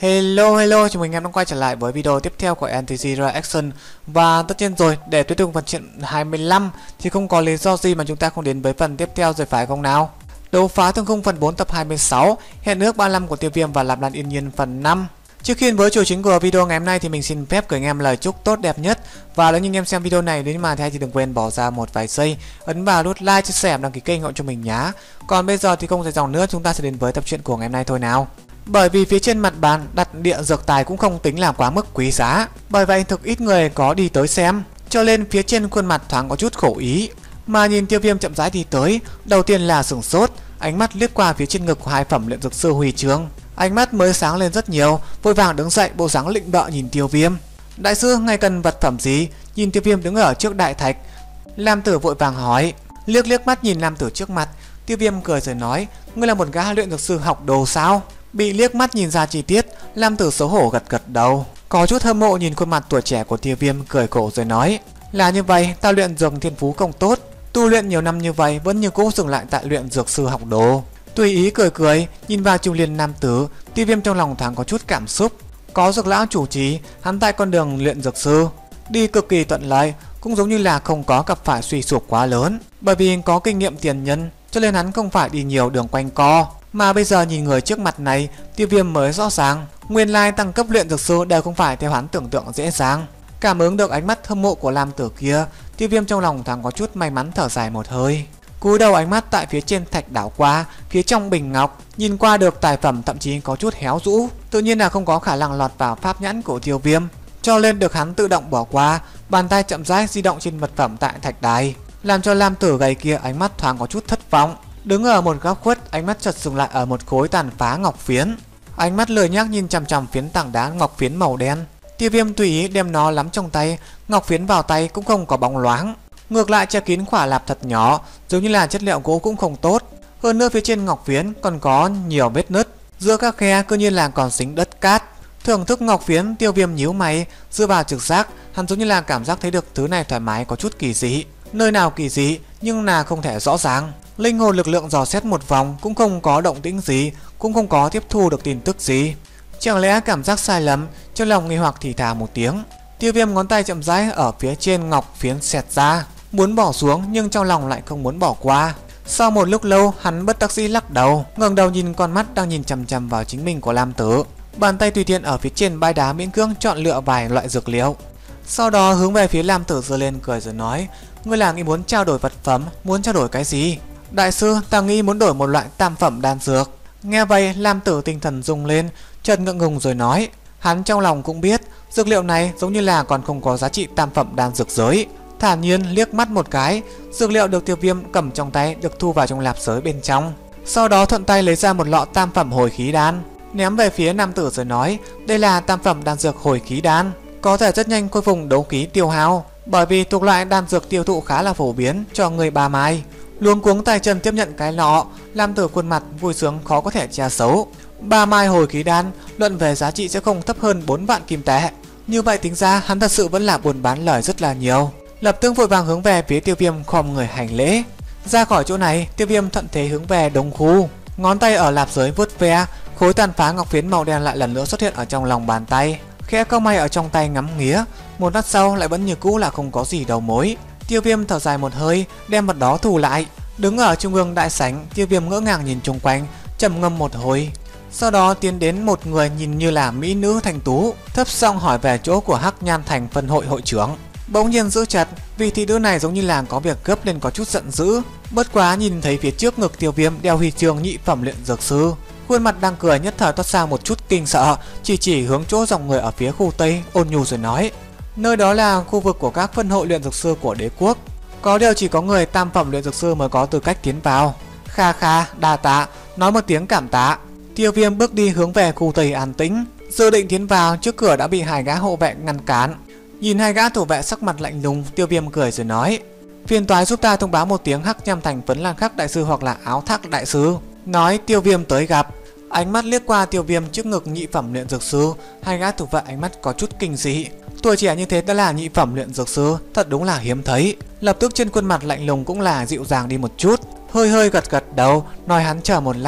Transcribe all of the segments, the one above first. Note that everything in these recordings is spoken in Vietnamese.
Hello, chào mừng em đã quay trở lại với video tiếp theo của NTG Reaction. Và tất nhiên rồi, để tiếp tục phần chuyện 25 thì không có lý do gì mà chúng ta không đến với phần tiếp theo rồi phải không nào? Đấu phá thương khung phần 4 tập 26, hẹn ước 35 của Tiêu Viêm và Lạp Lan Yên Nhiên phần 5. Trước khi với chủ chính của video ngày hôm nay thì mình xin phép gửi anh em lời chúc tốt đẹp nhất. Và nếu như anh em xem video này đến mà thấy thì đừng quên bỏ ra một vài giây, ấn vào nút like, chia sẻ, đăng ký kênh hộ cho mình nhé. Còn bây giờ thì không dài dòng nữa, chúng ta sẽ đến với tập truyện của ngày hôm nay thôi nào. Bởi vì phía trên mặt bàn đặt địa dược tài cũng không tính là quá mức quý giá, bởi vậy thực ít người có đi tới xem, cho nên phía trên khuôn mặt thoáng có chút khổ ý. Mà nhìn Tiêu Viêm chậm rãi đi tới, đầu tiên là sửng sốt, ánh mắt liếc qua phía trên ngực của hai phẩm luyện dược sư huy chương, ánh mắt mới sáng lên rất nhiều, vội vàng đứng dậy, bộ dáng lịnh bợ nhìn Tiêu Viêm. Đại sư ngài cần vật phẩm gì? Nhìn Tiêu Viêm đứng ở trước đại thạch, Lam Tử vội vàng hỏi. Liếc mắt nhìn Lam Tử trước mặt, Tiêu Viêm cười rồi nói, ngươi là một gã luyện dược sư học đồ sao? Bị liếc mắt nhìn ra chi tiết, Lam Tử xấu hổ gật đầu, có chút hâm mộ nhìn khuôn mặt tuổi trẻ của Tiêu Viêm, cười khổ rồi nói, là như vậy, ta luyện dược thiên phú không tốt, tu luyện nhiều năm như vậy vẫn như cũ dừng lại tại luyện dược sư học đồ. Tùy ý cười nhìn vào Trung Liên Nam Tử, Tiêu Viêm trong lòng thoáng có chút cảm xúc. Có dược lão chủ trì, hắn tại con đường luyện dược sư đi cực kỳ thuận lợi, cũng giống như là không có gặp phải suy sụp quá lớn, bởi vì có kinh nghiệm tiền nhân, cho nên hắn không phải đi nhiều đường quanh co. Mà bây giờ nhìn người trước mặt này, Tiêu Viêm mới rõ ràng, nguyên lai tăng cấp luyện dược sư đều không phải theo hắn tưởng tượng dễ dàng. Cảm ứng được ánh mắt hâm mộ của Lam Tử kia, Tiêu Viêm trong lòng thoáng có chút may mắn thở dài một hơi. Cúi đầu ánh mắt tại phía trên thạch đảo qua, phía trong bình ngọc, nhìn qua được tài phẩm thậm chí có chút héo rũ, tự nhiên là không có khả năng lọt vào pháp nhãn của Tiêu Viêm, cho nên được hắn tự động bỏ qua. Bàn tay chậm rãi di động trên vật phẩm tại thạch đài, làm cho Lam Tử gầy kia ánh mắt thoáng có chút thất vọng. Đứng ở một góc khuất, ánh mắt chợt dừng lại ở một khối tàn phá ngọc phiến, ánh mắt lười nhác nhìn chằm chằm phiến tảng đá ngọc phiến màu đen. Tiêu Viêm tùy ý đem nó nắm trong tay, ngọc phiến vào tay cũng không có bóng loáng, ngược lại che kín khỏa lạp thật nhỏ, giống như là chất liệu gỗ cũng không tốt. Hơn nữa phía trên ngọc phiến còn có nhiều vết nứt, giữa các khe cứ như là còn dính đất cát. Thưởng thức ngọc phiến, Tiêu Viêm nhíu mày, dựa vào trực giác, hắn giống như là cảm giác thấy được thứ này thoải mái, có chút kỳ dị. Nơi nào kỳ dị nhưng là không thể rõ ràng. Linh hồn lực lượng dò xét một vòng cũng không có động tĩnh gì, cũng không có tiếp thu được tin tức gì. Chẳng lẽ cảm giác sai lầm? Trong lòng nghi hoặc thì thào một tiếng. Tiêu Viêm ngón tay chậm rãi ở phía trên ngọc phiến xẹt ra, muốn bỏ xuống nhưng trong lòng lại không muốn bỏ qua. Sau một lúc lâu, hắn bất đắc dĩ lắc đầu, ngẩng đầu nhìn con mắt đang nhìn chằm chằm vào chính mình của Lam Tử. Bàn tay tùy tiện ở phía trên bãi đá miễn cưỡng chọn lựa vài loại dược liệu, sau đó hướng về phía Lam Tử giơ lên cười rồi nói, ngươi là nghĩ muốn trao đổi vật phẩm, muốn trao đổi cái gì? Đại sư, ta nghĩ muốn đổi một loại tam phẩm đan dược. Nghe vậy, Lam Tử tinh thần rung lên, chợt ngượng ngùng rồi nói, hắn trong lòng cũng biết dược liệu này giống như là còn không có giá trị tam phẩm đan dược giới. Thản nhiên liếc mắt một cái, dược liệu được Tiêu Viêm cầm trong tay được thu vào trong lạp giới bên trong, sau đó thuận tay lấy ra một lọ tam phẩm hồi khí đan, ném về phía Nam Tử rồi nói, đây là tam phẩm đan dược hồi khí đan, có thể rất nhanh khôi phục đấu khí tiêu hao, bởi vì thuộc loại đan dược tiêu thụ khá là phổ biến cho người bà mai. Luống cuống tay chân tiếp nhận cái lọ, Lam Tử khuôn mặt vui sướng khó có thể che giấu. 3 mai hồi khí đan, luận về giá trị sẽ không thấp hơn 4 vạn kim tệ. Như vậy tính ra hắn thật sự vẫn là buôn bán lời rất là nhiều. Lập tức vội vàng hướng về phía Tiêu Viêm khom người hành lễ. Ra khỏi chỗ này, Tiêu Viêm thuận thế hướng về đông khu, ngón tay ở lạp giới vuốt ve, khối tàn phá ngọc phiến màu đen lại lần nữa xuất hiện ở trong lòng bàn tay. Khẽ cau mày ở trong tay ngắm nghía, một lát sau lại vẫn như cũ là không có gì đầu mối. Tiêu Viêm thở dài một hơi, đem vật đó thu lại. Đứng ở trung ương đại sảnh, Tiêu Viêm ngỡ ngàng nhìn chung quanh, trầm ngâm một hồi, sau đó tiến đến một người nhìn như là mỹ nữ thanh tú, thấp giọng hỏi về chỗ của Hắc Nhan Thành phân hội hội trưởng. Bỗng nhiên giữ chặt, vì thị nữ này giống như là có việc gấp nên có chút giận dữ. Bất quá nhìn thấy phía trước ngực Tiêu Viêm đeo huy chương nhị phẩm luyện dược sư, khuôn mặt đang cười nhất thời toát ra một chút kinh sợ, chỉ hướng chỗ dòng người ở phía khu Tây, ôn nhu rồi nói, nơi đó là khu vực của các phân hội luyện dược sư của đế quốc, có điều chỉ có người tam phẩm luyện dược sư mới có tư cách tiến vào. Kha, đa tạ, nói một tiếng cảm tạ. Tiêu Viêm bước đi hướng về khu Tây an tĩnh, dự định tiến vào, trước cửa đã bị hai gã hộ vệ ngăn cản. Nhìn hai gã thủ vệ sắc mặt lạnh lùng, Tiêu Viêm cười rồi nói, phiền toái giúp ta thông báo một tiếng Hắc Nham Thành Phấn Lan Khắc đại sư hoặc là Áo Thác đại sư. Nói Tiêu Viêm tới gặp. Ánh mắt liếc qua Tiêu Viêm trước ngực nhị phẩm luyện dược sư, hai gã thủ vệ ánh mắt có chút kinh dị. Tuổi trẻ như thế đã là nhị phẩm luyện dược sư, thật đúng là hiếm thấy. Lập tức trên khuôn mặt lạnh lùng cũng là dịu dàng đi một chút, hơi gật đầu, nói hắn chờ một lát.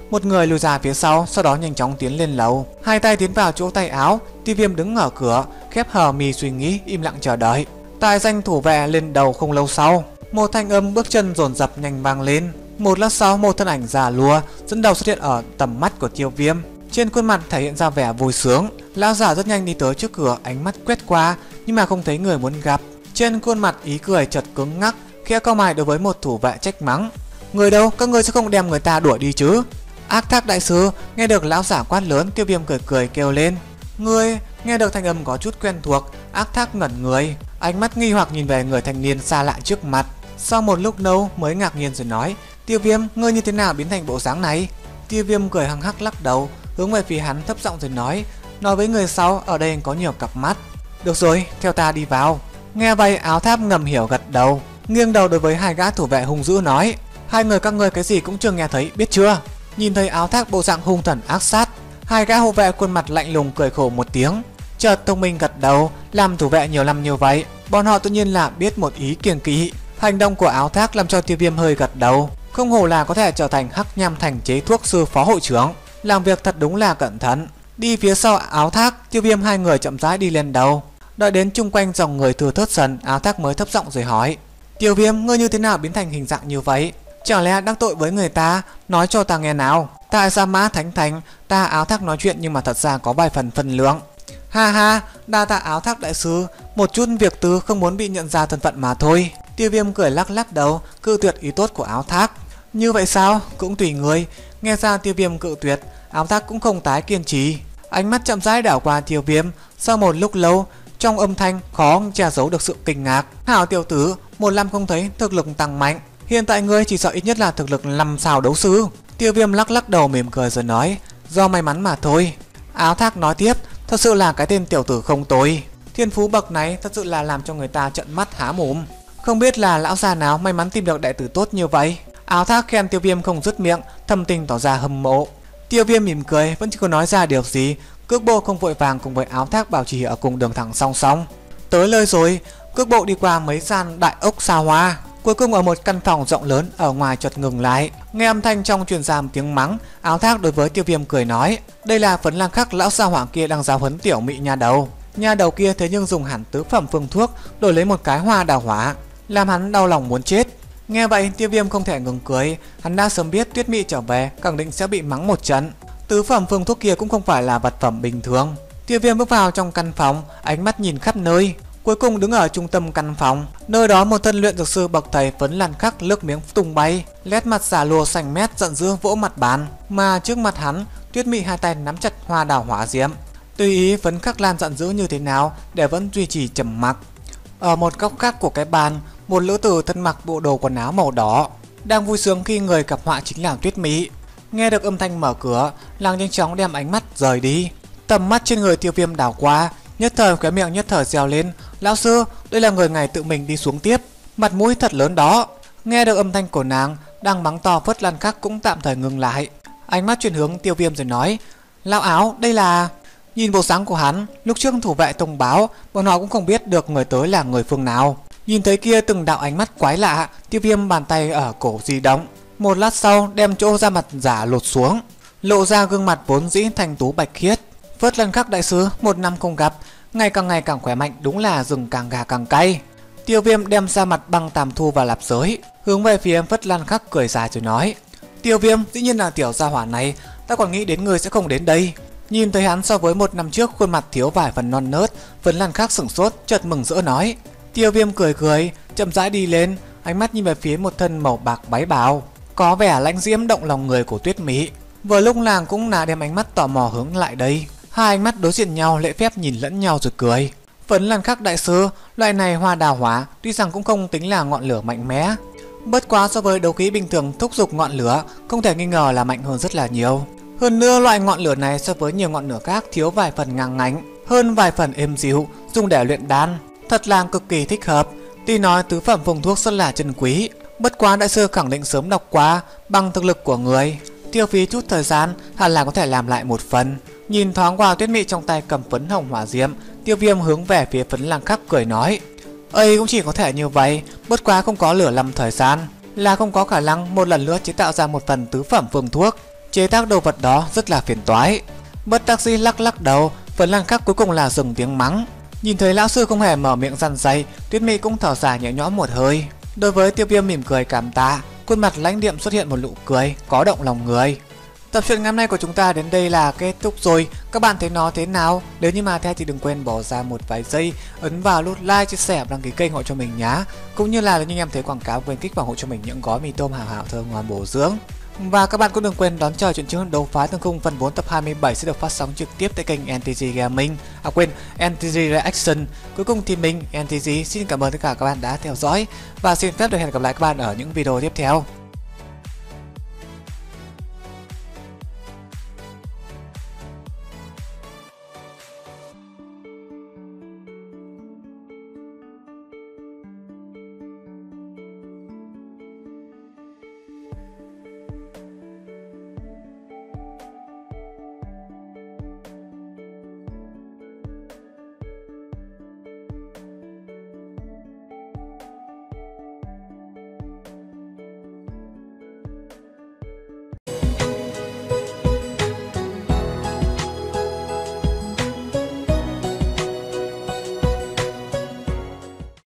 Một người lùi ra phía sau, sau đó nhanh chóng tiến lên lầu. Hai tay tiến vào chỗ tay áo. Tiêu Viêm đứng ở cửa, khép hờ mi suy nghĩ, im lặng chờ đợi. Tại danh thủ vệ lên đầu không lâu sau, một thanh âm bước chân dồn dập nhanh vang lên. Một lát sau, một thân ảnh già lùa dẫn đầu xuất hiện ở tầm mắt của Tiêu Viêm. Trên khuôn mặt thể hiện ra vẻ vui sướng. Lão giả rất nhanh đi tới trước cửa, ánh mắt quét qua nhưng mà không thấy người muốn gặp. Trên khuôn mặt ý cười chợt cứng ngắc, khẽ cau mày đối với một thủ vệ trách mắng: người đâu, các ngươi sẽ không đem người ta đuổi đi chứ? Ác Thác đại sư nghe được lão giả quát lớn, Tiêu Viêm cười cười kêu lên: ngươi. Nghe được thanh âm có chút quen thuộc, Ác Thác ngẩn người, ánh mắt nghi hoặc nhìn về người thanh niên xa lạ trước mặt. Sau một lúc lâu mới ngạc nhiên rồi nói: Tiêu Viêm, ngươi như thế nào biến thành bộ dáng này? Tiêu Viêm cười hăng hắc lắc đầu, hướng về phía hắn thấp giọng rồi nói với người sau ở đây có nhiều cặp mắt. Được rồi, theo ta đi vào. Nghe vậy, Áo Tháp ngầm hiểu gật đầu, nghiêng đầu đối với hai gã thủ vệ hung dữ nói: hai người các ngươi cái gì cũng chưa nghe thấy, biết chưa? Nhìn thấy Áo Thác bộ dạng hung thần ác sát, hai gã hộ vệ khuôn mặt lạnh lùng cười khổ một tiếng, chợt thông minh gật đầu. Làm thủ vệ nhiều năm như vậy, bọn họ tự nhiên là biết một ý kiêng kỵ. Hành động của Áo Thác làm cho Tiêu Viêm hơi gật đầu, không hổ là có thể trở thành Hắc Nham Thành chế thuốc sư phó hội trưởng, làm việc thật đúng là cẩn thận. Đi phía sau Áo Thác, Tiêu Viêm hai người chậm rãi đi lên đầu. Đợi đến chung quanh dòng người thưa thớt dần, Áo Thác mới thấp giọng rồi hỏi: Tiêu Viêm, ngươi như thế nào biến thành hình dạng như vậy? Chẳng lẽ đắc tội với người ta? Nói cho ta nghe nào. Tại Sa Mã Thánh Thành, ta Áo Thác nói chuyện nhưng mà thật ra có vài phần phân lượng. Ha ha, đa tạ Áo Thác đại sư, một chút việc tư không muốn bị nhận ra thân phận mà thôi. Tiêu Viêm cười lắc lắc đầu, cự tuyệt ý tốt của Áo Thác. Như vậy sao? Cũng tùy người. Nghe ra Tiêu Viêm cự tuyệt, Áo Thác cũng không tái kiên trì, ánh mắt chậm rãi đảo qua Tiêu Viêm. Sau một lúc lâu, trong âm thanh khó che giấu được sự kinh ngạc: hảo tiểu tử, một năm không thấy thực lực tăng mạnh, hiện tại ngươi chỉ sợ ít nhất là thực lực 5 sao đấu sư. Tiêu Viêm lắc lắc đầu mỉm cười rồi nói: do may mắn mà thôi. Áo Thác nói tiếp: thật sự là cái tên tiểu tử không tồi, thiên phú bậc này thật sự là làm cho người ta trợn mắt há mồm. Không biết là lão già nào may mắn tìm được đệ tử tốt như vậy. Áo Thác khen Tiêu Viêm không dứt miệng, thầm tình tỏ ra hâm mộ. Tiêu Viêm mỉm cười, vẫn chưa có nói ra điều gì, cước bộ không vội vàng cùng với Áo Thác bảo trì ở cùng đường thẳng song song. Tới nơi rồi, cước bộ đi qua mấy gian đại ốc xa hoa, cuối cùng ở một căn phòng rộng lớn ở ngoài chợt ngừng lại. Nghe âm thanh trong truyền ra một tiếng mắng, Áo Thác đối với Tiêu Viêm cười nói: đây là Phấn Lang Khắc lão gia hỏa kia đang giáo huấn tiểu mị nha đầu. Nha đầu kia thế nhưng dùng hẳn tứ phẩm phương thuốc đổi lấy một cái hoa đào hỏa, làm hắn đau lòng muốn chết. Nghe vậy, Tiêu Viêm không thể ngừng cười, hắn đã sớm biết Tuyết Mị trở về khẳng định sẽ bị mắng một trận. Tứ phẩm phương thuốc kia cũng không phải là vật phẩm bình thường. Tiêu Viêm bước vào trong căn phòng, ánh mắt nhìn khắp nơi, cuối cùng đứng ở trung tâm căn phòng. Nơi đó một thân luyện dược sư bậc thầy Phấn Lan Khắc nước miếng tung bay, nét mặt giả lùa xanh mét giận dữ vỗ mặt bàn, mà trước mặt hắn, Tuyết Mị hai tay nắm chặt hoa đào hỏa diễm. Tùy ý Phấn Khắc Lan giận dữ như thế nào để vẫn duy trì trầm mặc. Ở một góc khác của cái bàn, một nữ tử thân mặc bộ đồ quần áo màu đỏ đang vui sướng khi người gặp họa chính là Tuyết Mị. Nghe được âm thanh mở cửa, nàng nhanh chóng đem ánh mắt rời đi. Tầm mắt trên người Tiêu Viêm đảo qua, nhất thời khóe miệng nhất thời reo lên: lão sư, đây là người ngài tự mình đi xuống tiếp, mặt mũi thật lớn đó. Nghe được âm thanh của nàng, đang mắng to Phất Lan Khắc cũng tạm thời ngừng lại, ánh mắt chuyển hướng Tiêu Viêm rồi nói: lão Áo, đây là... Nhìn bộ dáng của hắn, lúc trước thủ vệ thông báo, bọn họ cũng không biết được người tới là người phương nào. Nhìn thấy kia từng đạo ánh mắt quái lạ, Tiêu Viêm bàn tay ở cổ di động, một lát sau đem chỗ da mặt giả lột xuống, lộ ra gương mặt vốn dĩ thanh tú bạch khiết. Phất Lan Khắc đại sứ, một năm không gặp, ngày càng khỏe mạnh, đúng là rừng càng gà càng cay. Tiêu Viêm đem ra mặt băng tàm thu và lạp giới, hướng về phía Phất Lan Khắc cười dài rồi nói: Tiêu Viêm, dĩ nhiên là tiểu gia hỏa này, ta còn nghĩ đến người sẽ không đến đây. Nhìn thấy hắn so với một năm trước khuôn mặt thiếu vài phần non nớt, Phấn Lan Khắc sửng sốt, chợt mừng rỡ nói. Tiêu Viêm cười cười, chậm rãi đi lên, ánh mắt nhìn về phía một thân màu bạc váy bào, có vẻ lãnh diễm động lòng người của Tuyết Mị. Vừa lúc nàng cũng là đem ánh mắt tò mò hướng lại đây, hai ánh mắt đối diện nhau lễ phép nhìn lẫn nhau rồi cười. Phấn Lan Khắc đại sư, loại này hoa đào hỏa tuy rằng cũng không tính là ngọn lửa mạnh mẽ, bất quá so với đấu khí bình thường thúc giục ngọn lửa không thể nghi ngờ là mạnh hơn rất là nhiều. Hơn nữa loại ngọn lửa này so với nhiều ngọn lửa khác thiếu vài phần ngang ngánh, hơn vài phần êm dịu, dùng để luyện đan, thật là cực kỳ thích hợp. Tuy nói tứ phẩm vùng thuốc rất là chân quý, bất quá đại sư khẳng định sớm đọc qua, bằng thực lực của người, tiêu phí chút thời gian hẳn là có thể làm lại một phần. Nhìn thoáng qua Tuyết Mị trong tay cầm phấn hồng hỏa diễm, Tiêu Viêm hướng về phía Phấn Lan Khắc cười nói: ấy cũng chỉ có thể như vậy, bất quá không có lửa lầm thời gian, là không có khả năng một lần nữa chế tạo ra một phần tứ phẩm phương thuốc. chế tác đồ vật đó rất là phiền toái. Bất đắc dĩ lắc lắc đầu, Phần Lan Khắc cuối cùng là dừng tiếng mắng. Nhìn thấy lão sư không hề mở miệng răn dày, Tuyết Mị cũng thở dài nhẹ nhõm một hơi. Đối với Tiêu Viêm mỉm cười cảm tạ, khuôn mặt lãnh đạm xuất hiện một nụ cười có động lòng người. Tập truyện ngày hôm nay của chúng ta đến đây là kết thúc rồi. Các bạn thấy nó thế nào? Nếu như mà theo thì đừng quên bỏ ra một vài giây ấn vào nút like, chia sẻ và đăng ký kênh hộ cho mình nhá. Cũng như là như em thấy quảng cáo, quên kích vào hộ cho mình những gói mì tôm hảo hảo thơm ngon bổ dưỡng. Và các bạn cũng đừng quên đón chờ chuyện chương Đấu Phá Thương Khung phần 4 tập 27 sẽ được phát sóng trực tiếp tại kênh NTG Gaming. NTG Reaction. Cuối cùng thì mình NTG xin cảm ơn tất cả các bạn đã theo dõi và xin phép được hẹn gặp lại các bạn ở những video tiếp theo.